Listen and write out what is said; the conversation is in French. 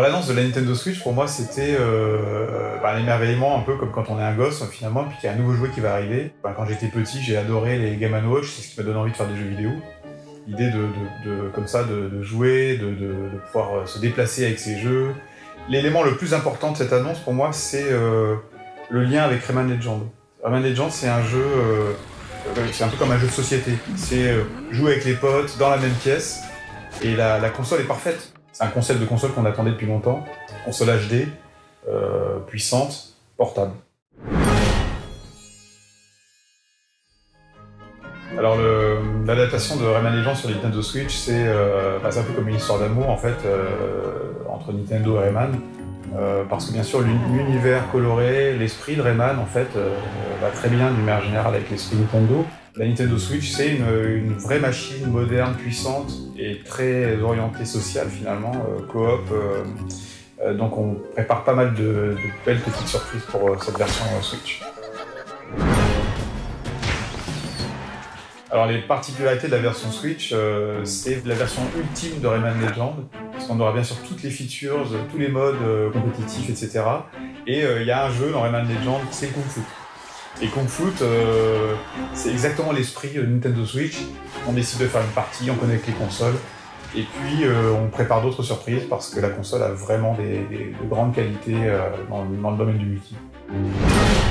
Alors l'annonce de la Nintendo Switch, pour moi, c'était un émerveillement, un peu comme quand on est un gosse, finalement, puis qu'il y a un nouveau jouet qui va arriver. Quand j'étais petit, j'ai adoré les Game & Watch, c'est ce qui m'a donné envie de faire des jeux vidéo. L'idée comme ça, de jouer, de pouvoir se déplacer avec ces jeux. L'élément le plus important de cette annonce, pour moi, c'est le lien avec Rayman Legends. Rayman Legends, c'est un jeu, c'est un peu comme un jeu de société. C'est jouer avec les potes, dans la même pièce, et la console est parfaite. C'est un concept de console qu'on attendait depuis longtemps. Console HD, puissante, portable. Alors l'adaptation de Rayman Legends sur Nintendo Switch, c'est un peu comme une histoire d'amour en fait entre Nintendo et Rayman. Parce que bien sûr l'univers coloré, l'esprit de Rayman en fait va très bien d'une manière générale avec l'esprit Nintendo. La Nintendo Switch, c'est une vraie machine moderne, puissante et très orientée sociale finalement, coop. Donc on prépare pas mal de belles petites surprises pour cette version Switch. Alors les particularités de la version Switch, c'est la version ultime de Rayman Legends, parce qu'on aura bien sûr toutes les features, tous les modes compétitifs, etc. Et il y a un jeu dans Rayman Legends, c'est Kung Fu. Et Kung Fu, c'est exactement l'esprit Nintendo Switch. On décide de faire une partie, on connecte les consoles, et puis on prépare d'autres surprises, parce que la console a vraiment de grandes qualités dans le domaine du multi.